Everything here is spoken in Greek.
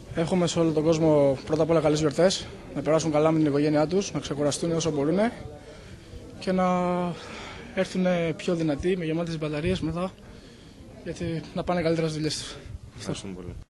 Εύχομαι σε όλο τον κόσμο πρώτα απ' όλα καλές γιορτές, να περάσουν καλά με την οικογένειά τους, να ξεκουραστούν όσο μπορούν και να έρθουν πιο δυνατοί, με γεμάτες μπαταρίες μετά, γιατί να πάνε καλύτερα στις δουλειές τους. Ευχαριστούμε πολύ.